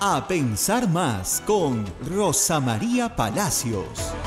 A Pensar Más con Rosa María Palacios.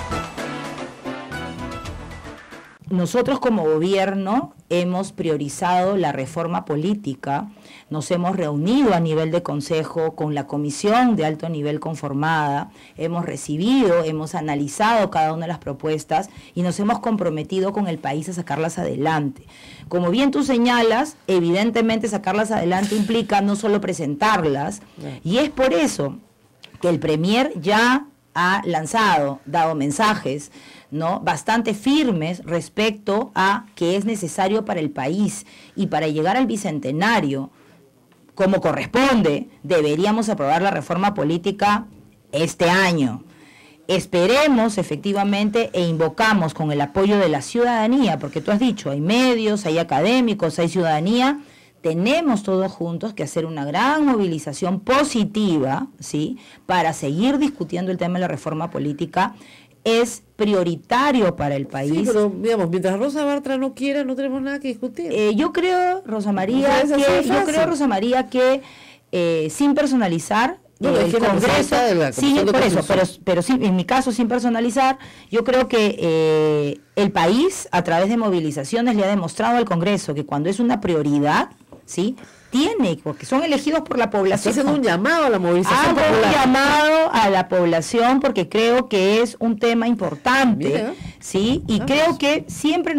Nosotros como gobierno hemos priorizado la reforma política, nos hemos reunido a nivel de consejo con la comisión de alto nivel conformada, hemos recibido, hemos analizado cada una de las propuestas y nos hemos comprometido con el país a sacarlas adelante. Como bien tú señalas, evidentemente sacarlas adelante implica no solo presentarlas, y es por eso que el Premier ya ha lanzado, dado mensajes, ¿no?, bastante firmes respecto a que es necesario para el país y para llegar al bicentenario, como corresponde, deberíamos aprobar la reforma política este año. Esperemos efectivamente e invocamos con el apoyo de la ciudadanía, porque tú has dicho, hay medios, hay académicos, hay ciudadanía. Tenemos todos juntos que hacer una gran movilización positiva, ¿sí?, para seguir discutiendo el tema de la reforma política. Es prioritario para el país. Sí, pero digamos, mientras Rosa Bartra no quiera, no tenemos nada que discutir. Yo creo, Rosa María, que sin personalizar, el Congreso, sí, por eso, pero sí, en mi caso, sin personalizar, yo creo que el país, a través de movilizaciones, le ha demostrado al Congreso que cuando es una prioridad, ¿sí?, tiene, porque son elegidos por la población. Está haciendo un llamado a la movilización popular. Un llamado a la población porque creo que es un tema importante. Mira, ¿sí? Y creo que siempre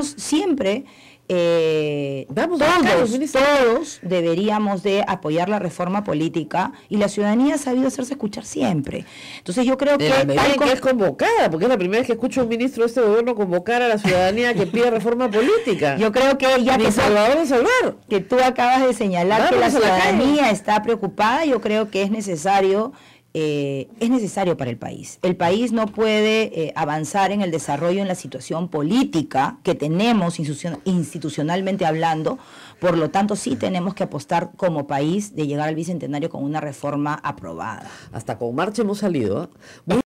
todos deberíamos de apoyar la reforma política y la ciudadanía ha sabido hacerse escuchar siempre. Entonces yo creo que es convocada, porque es la primera vez que escucho a un ministro de este gobierno convocar a la ciudadanía que pide reforma política. Yo creo que ya que tú acabas de señalar que la ciudadanía está preocupada, yo creo que es necesario para el país. El país no puede avanzar en el desarrollo en la situación política que tenemos institucionalmente hablando, por lo tanto sí tenemos que apostar como país de llegar al bicentenario con una reforma aprobada. Hasta con marcha hemos salido, ¿eh?